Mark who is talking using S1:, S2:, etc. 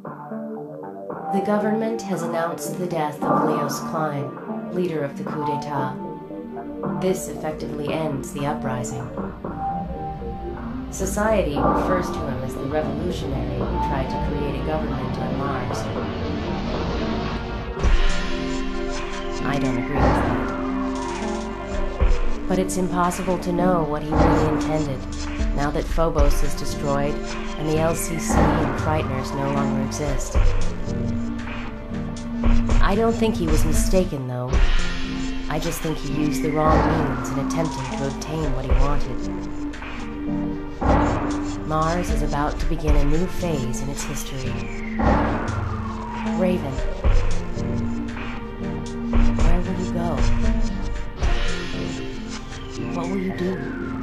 S1: The government has announced the death of Leos Klein, leader of the coup d'etat. This effectively ends the uprising. Society refers to him as the revolutionary who tried to create a government on Mars. I don't agree with that. But it's impossible to know what he really intended, now that Phobos is destroyed and the LCC and Frighteners no longer exist. I don't think he was mistaken, though. I just think he used the wrong means in attempting to obtain what he wanted. Mars is about to begin a new phase in its history. Raven, where will you go? What will you do?